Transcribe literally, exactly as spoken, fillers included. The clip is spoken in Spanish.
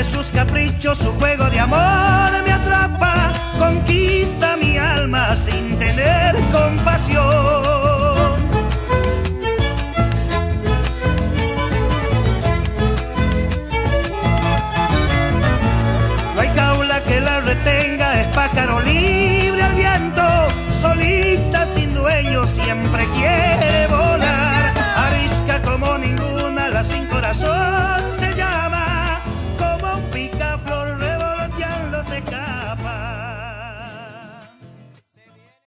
sus caprichos, su juego de amor me atrapa, conquista mi alma sin tener compasión. No hay jaula que la retenga, es pájaro libre al viento, solita sin dueño siempre quiere volar.